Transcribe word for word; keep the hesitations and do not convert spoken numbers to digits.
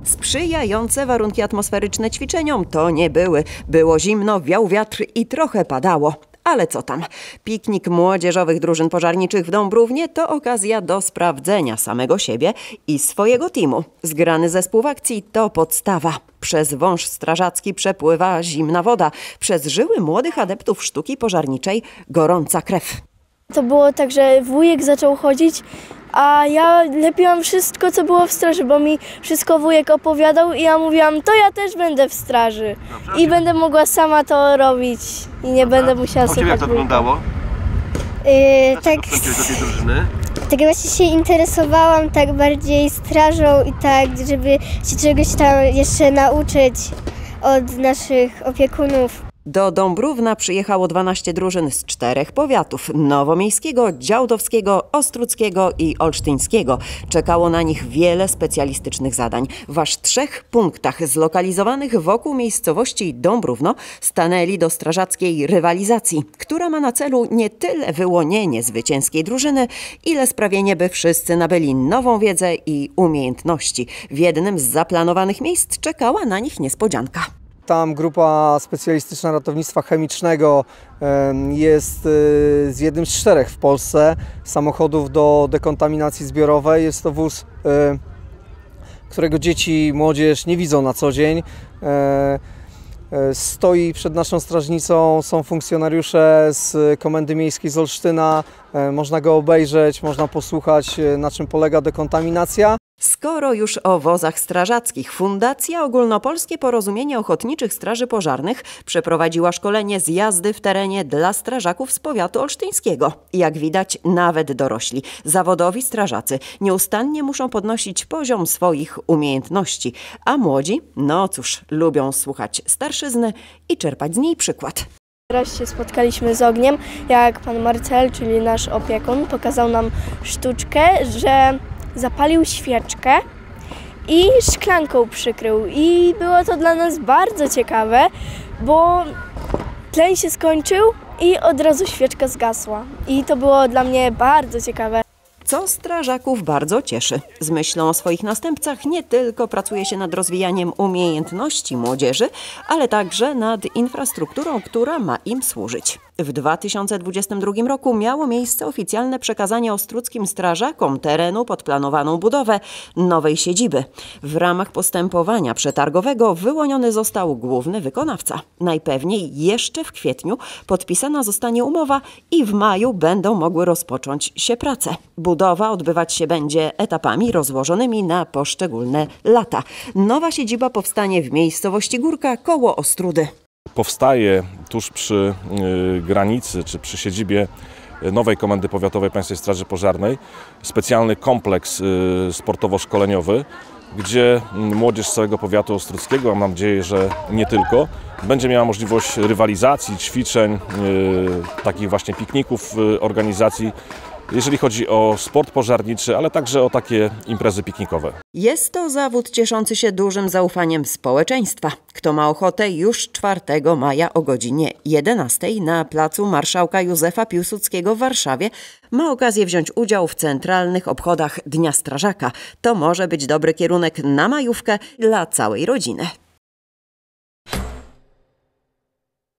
Sprzyjające warunki atmosferyczne ćwiczeniom to nie były. Było zimno, wiał wiatr i trochę padało. Ale co tam? Piknik młodzieżowych drużyn pożarniczych w Dąbrównie to okazja do sprawdzenia samego siebie i swojego teamu. Zgrany zespół w akcji to podstawa. Przez wąż strażacki przepływa zimna woda. Przez żyły młodych adeptów sztuki pożarniczej gorąca krew. To było tak, że wujek zaczął chodzić, a ja lepiłam wszystko, co było w straży, bo mi wszystko wujek opowiadał i ja mówiłam, to ja też będę w straży. Dobrze. I będę mogła sama to robić i nie Dobrze. będę musiała słuchać. Jak to wyglądało? Yy, tak, do tej drużyny? Tak właśnie się interesowałam tak bardziej strażą i tak, żeby się czegoś tam jeszcze nauczyć od naszych opiekunów. Do Dąbrówna przyjechało dwanaście drużyn z czterech powiatów: nowomiejskiego, działdowskiego, ostródzkiego i olsztyńskiego. Czekało na nich wiele specjalistycznych zadań. W aż trzech punktach zlokalizowanych wokół miejscowości Dąbrówno stanęli do strażackiej rywalizacji, która ma na celu nie tyle wyłonienie zwycięskiej drużyny, ile sprawienie, by wszyscy nabyli nową wiedzę i umiejętności. W jednym z zaplanowanych miejsc czekała na nich niespodzianka. Tam grupa specjalistyczna ratownictwa chemicznego jest z jednym z czterech w Polsce samochodów do dekontaminacji zbiorowej. Jest to wóz, którego dzieci i młodzież nie widzą na co dzień. Stoi przed naszą strażnicą, są funkcjonariusze z Komendy Miejskiej z Olsztyna. Można go obejrzeć, można posłuchać, na czym polega dekontaminacja. Skoro już o wozach strażackich, Fundacja Ogólnopolskie Porozumienie Ochotniczych Straży Pożarnych przeprowadziła szkolenie z jazdy w terenie dla strażaków z powiatu olsztyńskiego. Jak widać, nawet dorośli, zawodowi strażacy nieustannie muszą podnosić poziom swoich umiejętności, a młodzi, no cóż, lubią słuchać starszyzny i czerpać z niej przykład. Raz się spotkaliśmy z ogniem, jak pan Marcel, czyli nasz opiekun, pokazał nam sztuczkę, że zapalił świeczkę i szklanką przykrył. I było to dla nas bardzo ciekawe, bo tlen się skończył i od razu świeczka zgasła. I to było dla mnie bardzo ciekawe. Co strażaków bardzo cieszy. Z myślą o swoich następcach nie tylko pracuje się nad rozwijaniem umiejętności młodzieży, ale także nad infrastrukturą, która ma im służyć. W dwa tysiące dwudziestym drugim roku miało miejsce oficjalne przekazanie ostródzkim strażakom terenu pod planowaną budowę nowej siedziby. W ramach postępowania przetargowego wyłoniony został główny wykonawca. Najpewniej jeszcze w kwietniu podpisana zostanie umowa i w maju będą mogły rozpocząć się prace. Budowa odbywać się będzie etapami rozłożonymi na poszczególne lata. Nowa siedziba powstanie w miejscowości Górka koło Ostródy. Powstaje tuż przy y, granicy, czy przy siedzibie nowej Komendy Powiatowej Państwowej Straży Pożarnej specjalny kompleks y, sportowo-szkoleniowy, gdzie młodzież z całego powiatu ostródzkiego, mam nadzieję, że nie tylko, będzie miała możliwość rywalizacji, ćwiczeń, y, takich właśnie pikników, y, organizacji, jeżeli chodzi o sport pożarniczy, ale także o takie imprezy piknikowe. Jest to zawód cieszący się dużym zaufaniem społeczeństwa. Kto ma ochotę, już czwartego maja o godzinie jedenastej na placu Marszałka Józefa Piłsudskiego w Warszawie ma okazję wziąć udział w centralnych obchodach Dnia Strażaka. To może być dobry kierunek na majówkę dla całej rodziny.